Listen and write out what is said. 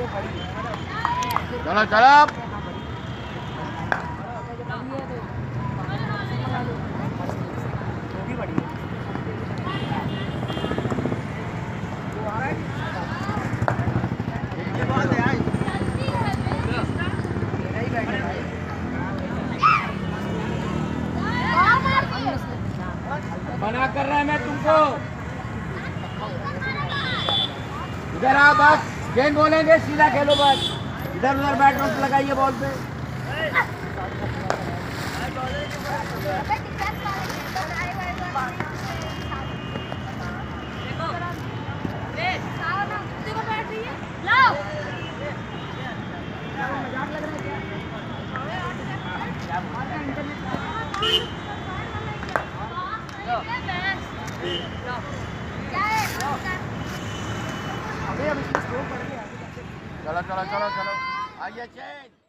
चलो चलो मना कर रहा है मैं तुमको। इधर आओ बस, गेंद बोलेंगे सीधा खेलो बस। इधर उधर बैट मत लगाइए बॉल पे। चलो चलो चलो चलो आइए चेंज।